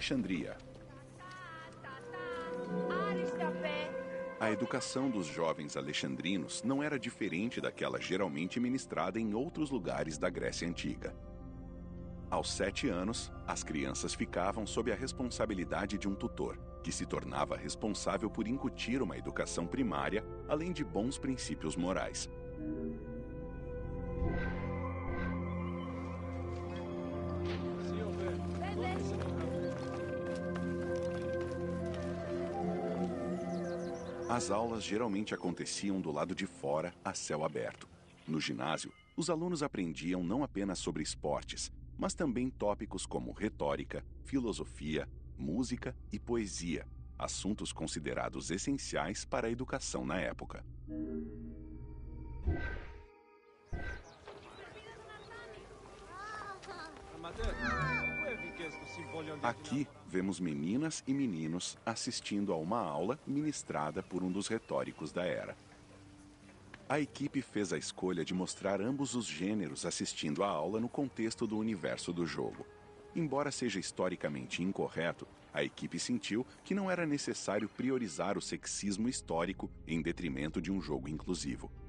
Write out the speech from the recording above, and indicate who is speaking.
Speaker 1: Alexandria. A educação dos jovens alexandrinos não era diferente daquela geralmente ministrada em outros lugares da Grécia Antiga. Aos 7 anos, as crianças ficavam sob a responsabilidade de um tutor, que se tornava responsável por incutir uma educação primária, além de bons princípios morais. As aulas geralmente aconteciam do lado de fora, a céu aberto. No ginásio, os alunos aprendiam não apenas sobre esportes, mas também tópicos como retórica, filosofia, música e poesia, assuntos considerados essenciais para a educação na época. Aqui vemos meninas e meninos assistindo a uma aula ministrada por um dos retóricos da era. A equipe fez a escolha de mostrar ambos os gêneros assistindo à aula no contexto do universo do jogo. Embora seja historicamente incorreto, a equipe sentiu que não era necessário priorizar o sexismo histórico em detrimento de um jogo inclusivo.